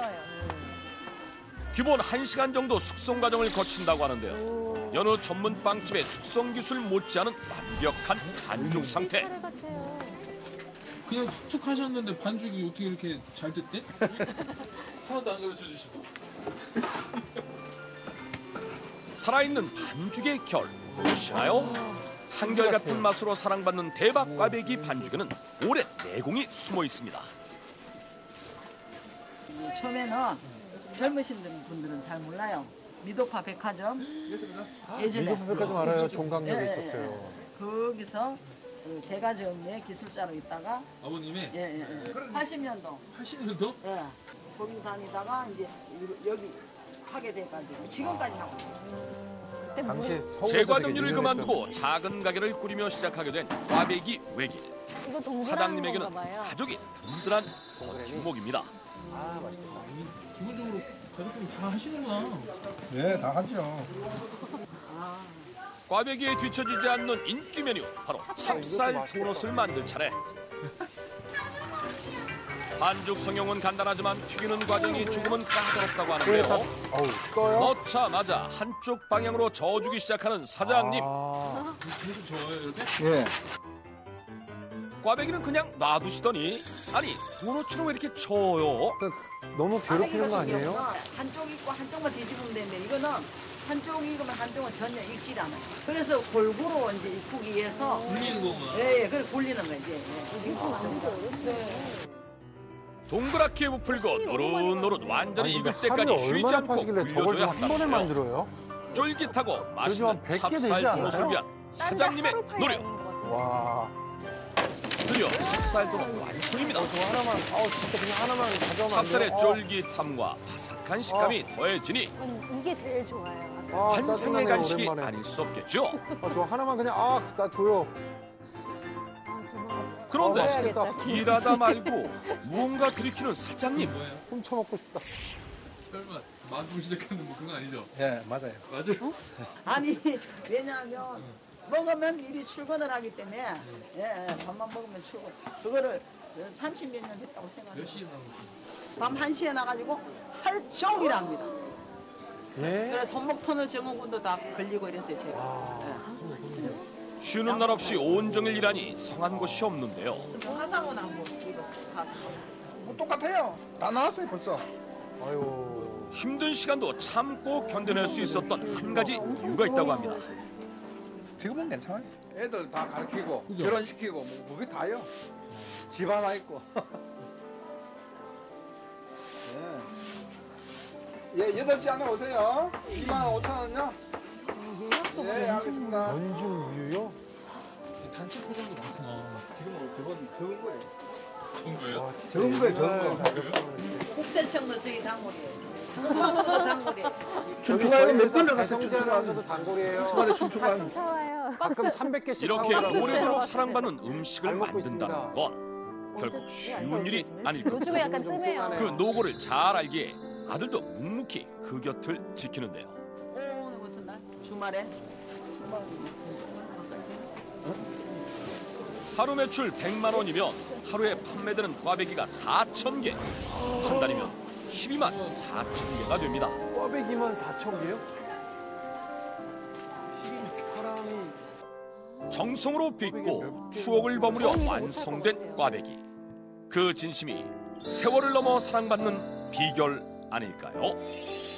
좋아요. 기본 1시간 정도 숙성 과정을 거친다고 하는데요. 여느 전문 빵집의 숙성 기술 못지않은 완벽한 반죽 상태. 카레 같아요. 그냥 툭툭 하셨는데 반죽이 어떻게 이렇게 잘 됐대? 하나도 안 가르쳐 주시고. 살아있는 반죽의 결 보시나요? 한결같은 맛으로 사랑받는 대박 꽈배기 반죽에는 오랜 내공이 숨어 있습니다. 처음에는 젊으신 분들은 잘 몰라요. 미도파 백화점 예전에 미도파 백화점 알아요. 종강역에 예, 예, 있었어요. 거기서 그 제가 전에 기술자로 있다가 아버님의 80년도 80년도? 예, 거기 다니다가 이제 여기 하게 돼가지고 지금까지 하고 있어요. 당시 서울에서 제과점류를 되게 그만두고 작은 가게를 꾸리며 시작하게 된 꽈배기 외길. 이거 동그란 사장님에게는 건가 봐요. 가족이 든든한 버팀목입니다. 아, 맛있겠다. 기본적으로 가족분이 다 하시는구나. 네, 다 하죠. 꽈배기에 뒤처지지 않는 인기 메뉴 바로 찹쌀 도넛을 만들 차례. 반죽 성형은 간단하지만 튀기는 과정이 조금은 까다롭다고 하는데요. 어우, 떠요? 넣자마자 한쪽 방향으로 저어주기 시작하는 사장님. 계속 저어요 이렇게? 예. 꽈배기는 그냥 놔두시더니 아니 도넛은 왜 이렇게 저어요? 너무 괴롭히는 거 아니에요? 한쪽 있고 한쪽만 뒤집으면 되는데 이거는 한쪽이 익으면 한쪽은 전혀 익질 않아요. 그래서 골고루 이제 익히기 위해서 굴리는 거구나. 예, 그래 굴리는 거지. 동그랗게 부풀고 노릇노릇 완전히 아니, 익을 근데 하루에 때까지 쉬지 얼마나 않고 파시길래 저걸 굴려줘야 좀 한 번에 한다는데요. 만들어요? 쫄깃하고 요즘 맛있는 한 100개 되지 찹쌀 않아요? 도넛을 위한 사장님의 노력. 와. 드디어 찹쌀 도넛 완성입니다. 저 하나만, 진짜 그냥 하나만 가져오면 안 찹쌀의 돼요? 쫄깃함과 바삭한 식감이 더해지니 전 이게 제일 좋아요. 환상의 짜증나네요, 간식이 오랜만에. 아닐 수 없겠죠. 저 하나만 그냥, 나 줘요. 정말. 그런데 맛있겠다. 일하다 말고 무언가 들이키는 사장님. 뭐예요? 훔쳐먹고 싶다. 설마 만두고 시작하는 뭐 그런 거 아니죠? 예, 맞아요. 맞아요? 아니 왜냐하면 먹으면 일이 출근을 하기 때문에 밥만 먹으면 출근. 그거를 30몇 년 했다고 몇 생각해요. 시에 나오는 밤 1시에 나가지고 하루 종일 합니다. 예? 그래서 손목터널 증후군도 다 걸리고 이랬어요 제가. 쉬는 날 없이 온종일 일하니 성한 곳이 없는데요. 화상은 안 보고 이거 다. 뭐 똑같아요. 다 나왔어요, 벌써. 아유. 힘든 시간도 참고 견뎌낼 수 있었던 한 가지 이유가 있다고 합니다. 지금은 괜찮아요. 애들 다 가르치고, 그죠? 결혼시키고, 뭐, 그게 다요. 집 하나 있고. 예, 8시 안에 오세요. 25,000원요? 예, 알겠습니다. 연중 무휴요? 단체 포장도 많구나. 지금 그건 적은 거예요. 좋은 거예요? 와, 진짜 적은 거예요, 적은 옛날 거. 국세청도 저희 단골이에요. 단골이에요. 춘추관에 몇 번 나갔어요, 배성재 춘추관. 아나운서도 단골이에요. 춘추관에 춘추관. 사와요. 가끔 300개씩 이렇게 사오라고. 오래도록 사랑받는 음식을 잘 먹고 만든다는 있습니다. 건 결국 쉬운 일이 아닐 겁니다. 요즘에 약간 좀 뜸해요. 뜸하네요. 그 노고를 잘 알기에 아들도 묵묵히 그 곁을 지키는데요. 오늘 같은 날 주말에 하루 매출 100만 원이면 하루에 판매되는 꽈배기가 4,000개. 한 달이면 12만 4천 개가 됩니다. 꽈배기만 4,000개요? 사람이 정성으로 빚고 추억을 버무려 완성된 꽈배기. 그 진심이 세월을 넘어 사랑받는 비결 아닐까요?